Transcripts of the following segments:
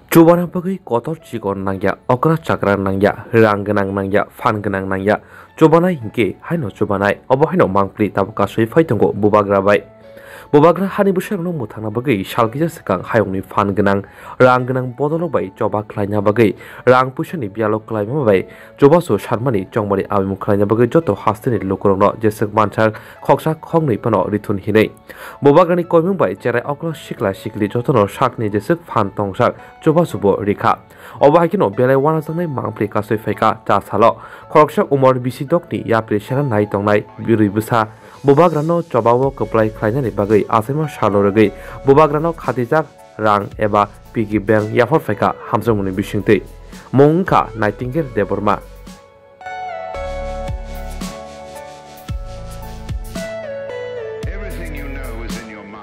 Cubana bagai kotor cikon nangya, okra cakran nangya, rang genang nangya, fan genang nangya. Cubana hingke, haino cubanai, obo haino mangpli tabu kasui faitongo bubagra bai. Bubagra hani busang no mutana bagai shalkija sekang hayongni fan genang, rang genang bodolo bai coba klainya bagai, rang pusani bialo klaima bai, coba so sharmani chongmani abimu klainya bagai joto hastini lukurongno jesek manchak khoksa khongni pano ritun hinei. Bubagrani koimung bai cerai okla shikla shikli jotono shakni jesek fan tongsak coba subo rikha. Obahikino belai wana jangnai mangpli kasui faika cha salo, khoksa umor bisi dokni yapri shara nai tongnai biri busa. Bubagrano cobawo keplai klainani bagai Achaima Salno Rwgwi Bubagrano khatijak rang eba Piggy bank yafor faika Hamjagwi bisingtwi mungka Nightingle deborma. Everything you know is in your mind.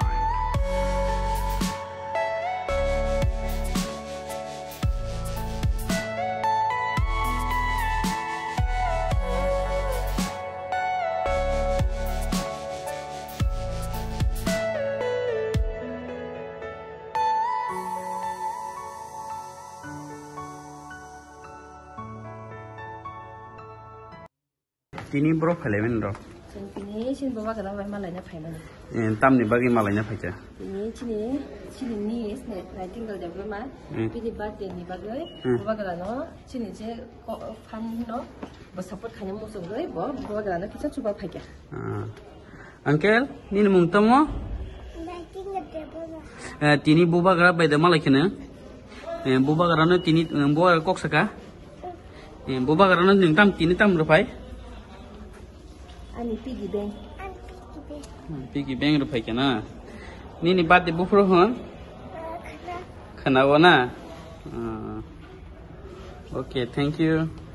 Tini bro falemen ro. Ini sini bawa ke dalam malainya faiman. Tam ni bagi malainya faja. Ini sini ni isne Nightingle develop mah. Pidi birthday ni bagai. Bubagrano sini je fan no. Bersupport kanya musuh gue. Bubagrano kita coba faja. Uncle, ni mung tamo? Nightingle develop. Tini bubagra by the malakina. Bubagrano tini bubagra kok saka. Bubagrano ning tam tini tam rupai. Ani Piggy bank. Piggy bank Riphaikha na. Ni birthday bufro hon? Khana wana. Okay, thank you.